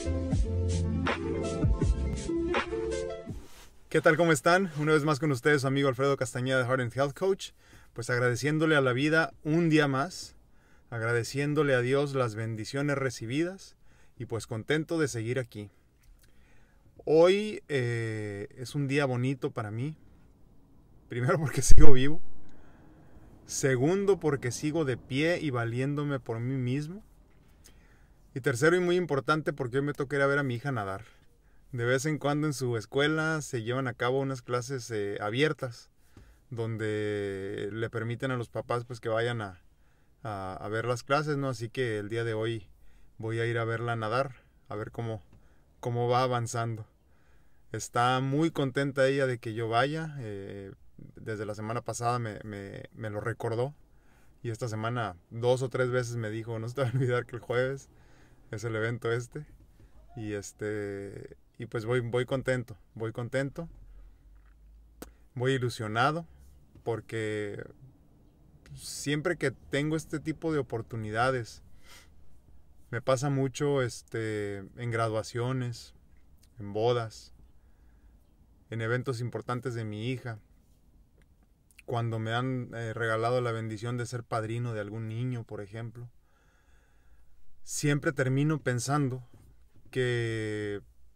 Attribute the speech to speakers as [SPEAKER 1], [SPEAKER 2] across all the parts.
[SPEAKER 1] ¿Qué tal? ¿Cómo están? Una vez más con ustedes, su amigo Alfredo Castañeda de Heart and Health Coach. Pues agradeciéndole a la vida un día más, agradeciéndole a Dios las bendiciones recibidas y pues contento de seguir aquí. Hoy es un día bonito para mí. Primero porque sigo vivo. Segundo porque sigo de pie y valiéndome por mí mismo. Y tercero y muy importante porque hoy me toca ir a ver a mi hija nadar. De vez en cuando en su escuela se llevan a cabo unas clases abiertas donde le permiten a los papás pues que vayan a ver las clases, ¿no? Así que el día de hoy voy a ir a verla nadar, a ver cómo va avanzando. Está muy contenta ella de que yo vaya. Desde la semana pasada me lo recordó. Y esta semana 2 o 3 veces me dijo, no se te va a olvidar que el jueves es el evento este. Y pues voy contento, voy ilusionado, porque siempre que tengo este tipo de oportunidades, me pasa mucho en graduaciones, en bodas, en eventos importantes de mi hija, cuando me han regalado la bendición de ser padrino de algún niño, por ejemplo. Siempre termino pensando que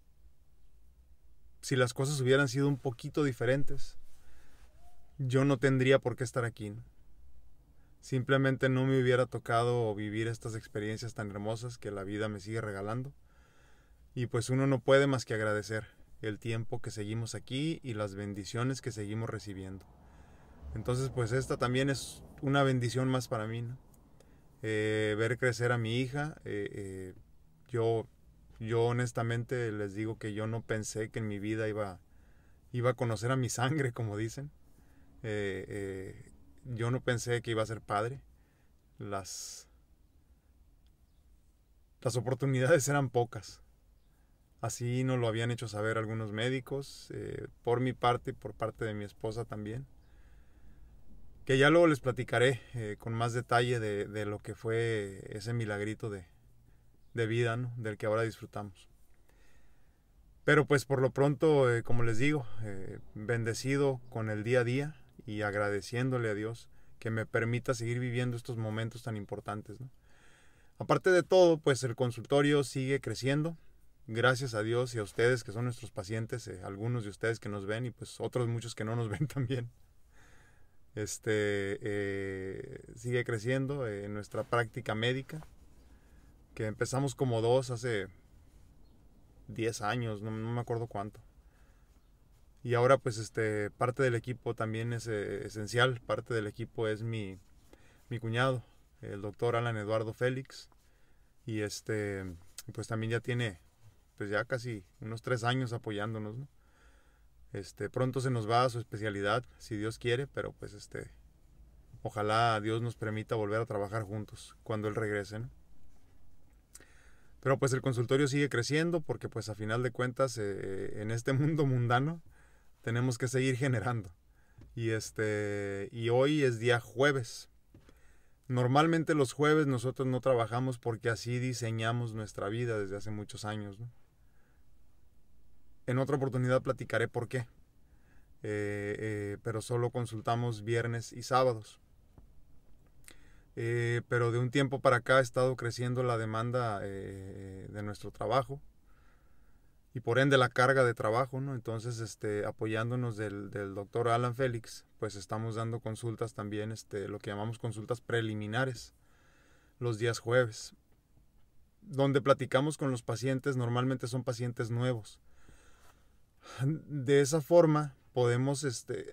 [SPEAKER 1] si las cosas hubieran sido un poquito diferentes, yo no tendría por qué estar aquí, ¿no? Simplemente no me hubiera tocado vivir estas experiencias tan hermosas que la vida me sigue regalando. Y pues uno no puede más que agradecer el tiempo que seguimos aquí y las bendiciones que seguimos recibiendo. Entonces pues esta también es una bendición más para mí, ¿no? Ver crecer a mi hija. Yo honestamente les digo que yo no pensé que en mi vida iba a conocer a mi sangre, como dicen. Yo no pensé que iba a ser padre. Las oportunidades eran pocas. Así nos lo habían hecho saber algunos médicos, por mi parte y por parte de mi esposa también. Que ya luego les platicaré con más detalle de lo que fue ese milagrito de vida, ¿no? Del que ahora disfrutamos. Pero pues por lo pronto, como les digo, bendecido con el día a día y agradeciéndole a Dios que me permita seguir viviendo estos momentos tan importantes, ¿no? Aparte de todo, pues el consultorio sigue creciendo. Gracias a Dios y a ustedes que son nuestros pacientes, algunos de ustedes que nos ven y pues otros muchos que no nos ven también. Sigue creciendo nuestra práctica médica, que empezamos como dos hace 10 años, no me acuerdo cuánto. Y ahora pues parte del equipo también es esencial. Parte del equipo es mi cuñado, el doctor Alan Eduardo Félix. Y pues también ya tiene pues ya casi unos 3 años apoyándonos, ¿no? Pronto se nos va a su especialidad, si Dios quiere, pero pues ojalá Dios nos permita volver a trabajar juntos cuando él regrese, ¿no? Pero pues el consultorio sigue creciendo porque pues a final de cuentas en este mundo mundano tenemos que seguir generando. Y hoy es día jueves. Normalmente los jueves nosotros no trabajamos porque así diseñamos nuestra vida desde hace muchos años, ¿no? En otra oportunidad platicaré por qué. Pero solo consultamos viernes y sábados. Pero de un tiempo para acá ha estado creciendo la demanda de nuestro trabajo y por ende la carga de trabajo, ¿no? Entonces, apoyándonos del doctor Alan Félix, pues estamos dando consultas también, lo que llamamos consultas preliminares, los días jueves, donde platicamos con los pacientes. Normalmente son pacientes nuevos. De esa forma podemos,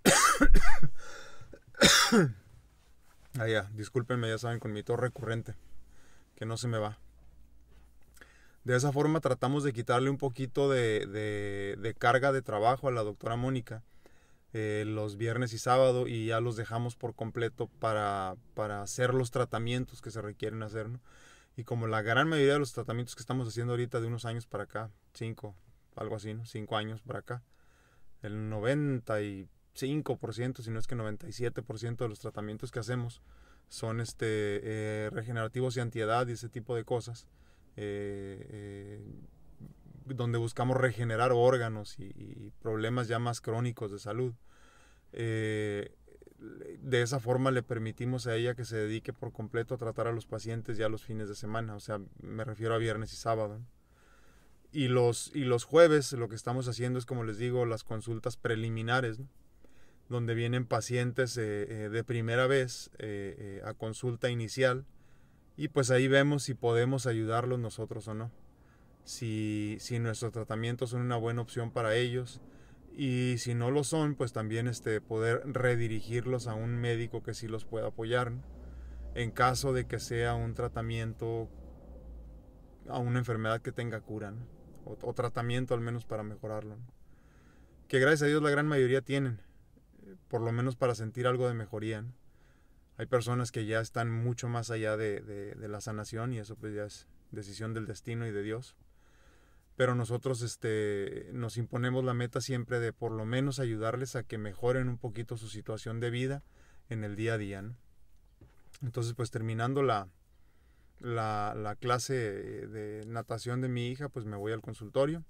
[SPEAKER 1] ya, discúlpenme, ya saben, con mi tos recurrente, que no se me va. De esa forma tratamos de quitarle un poquito de carga de trabajo a la doctora Mónica los viernes y sábado, y ya los dejamos por completo para hacer los tratamientos que se requieren hacer, ¿no? Y como la gran mayoría de los tratamientos que estamos haciendo ahorita de unos años para acá, 5, algo así, ¿no? 5 años para acá, el 95%, si no es que 97% de los tratamientos que hacemos son regenerativos y antiedad y ese tipo de cosas. donde buscamos regenerar órganos y problemas ya más crónicos de salud. De esa forma le permitimos a ella que se dedique por completo a tratar a los pacientes ya los fines de semana, o sea, me refiero a viernes y sábado, ¿no? Y los jueves lo que estamos haciendo es, como les digo, las consultas preliminares, ¿no? Donde vienen pacientes de primera vez a consulta inicial, y pues ahí vemos si podemos ayudarlos nosotros o no, si nuestros tratamientos son una buena opción para ellos, y si no lo son, pues también poder redirigirlos a un médico que sí los pueda apoyar, ¿no? En caso de que sea un tratamiento a una enfermedad que tenga cura, ¿no? O tratamiento al menos para mejorarlo, ¿no? Que gracias a Dios la gran mayoría tienen, por lo menos para sentir algo de mejoría, ¿no? Hay personas que ya están mucho más allá de la sanación, y eso pues ya es decisión del destino y de Dios. Pero nosotros nos imponemos la meta siempre de por lo menos ayudarles a que mejoren un poquito su situación de vida en el día a día, ¿no? Entonces, pues terminando la clase de natación de mi hija, pues me voy al consultorio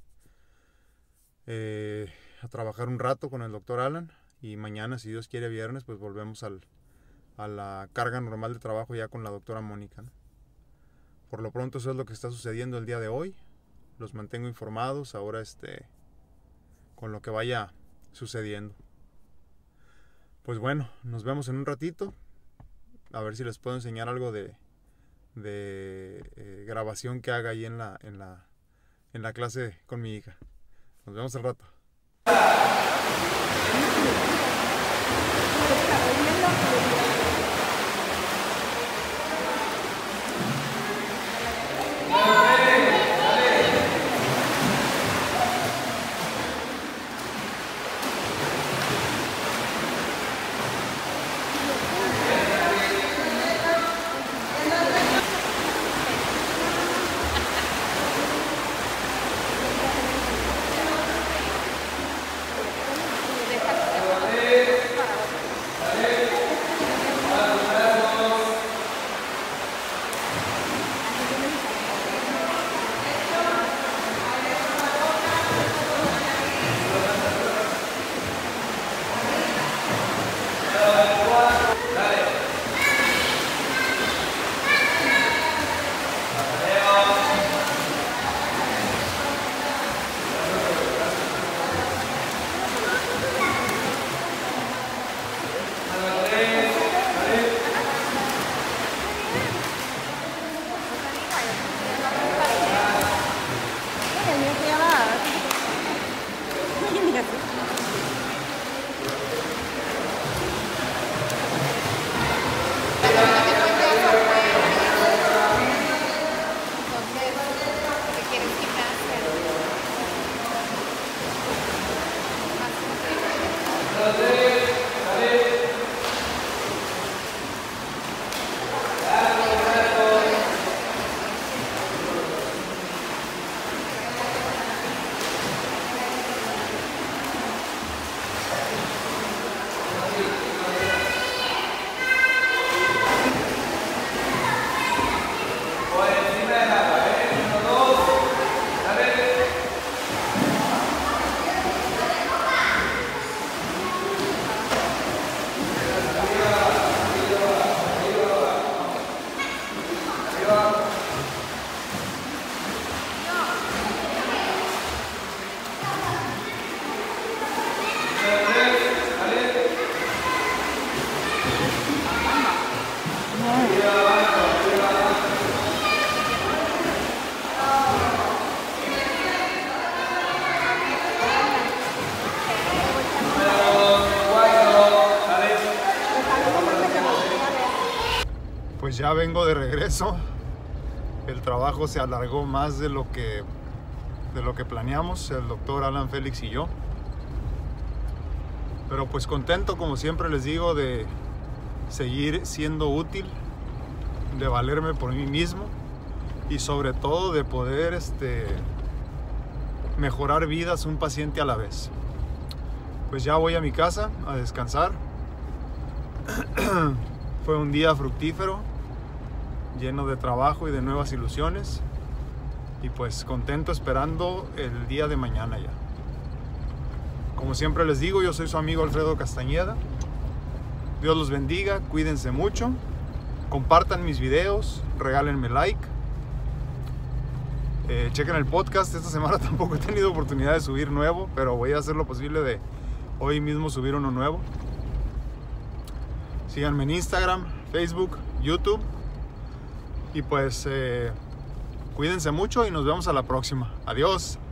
[SPEAKER 1] a trabajar un rato con el doctor Alan, y mañana, si Dios quiere, viernes, pues volvemos a la carga normal de trabajo ya con la doctora Mónica, ¿no? Por lo pronto eso es lo que está sucediendo el día de hoy. Los mantengo informados ahora con lo que vaya sucediendo. Pues bueno, nos vemos en un ratito. A ver si les puedo enseñar algo de grabación que haga ahí en la clase con mi hija. Nos vemos al rato. Pues ya vengo de regreso. El trabajo se alargó más de lo que planeamos, el doctor Alan Félix y yo. Pero pues contento, como siempre les digo, de seguir siendo útil, de valerme por mí mismo y sobre todo de poder mejorar vidas un paciente a la vez. Pues ya voy a mi casa a descansar. Fue un día fructífero, lleno de trabajo y de nuevas ilusiones. Y pues contento esperando el día de mañana ya. Como siempre les digo, yo soy su amigo Alfredo Castañeda. Dios los bendiga, cuídense mucho. Compartan mis videos, regálenme like. Chequen el podcast. Esta semana tampoco he tenido oportunidad de subir nuevo, pero voy a hacer lo posible de hoy mismo subir uno nuevo. Síganme en Instagram, Facebook, YouTube. Y pues cuídense mucho y nos vemos a la próxima. Adiós.